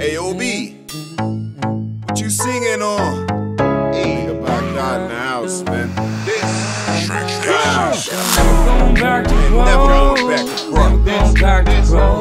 AOB, what you singing on? Nigga back out in the house, man. Never going back to grow. Never going back to grow. Never going back to grow.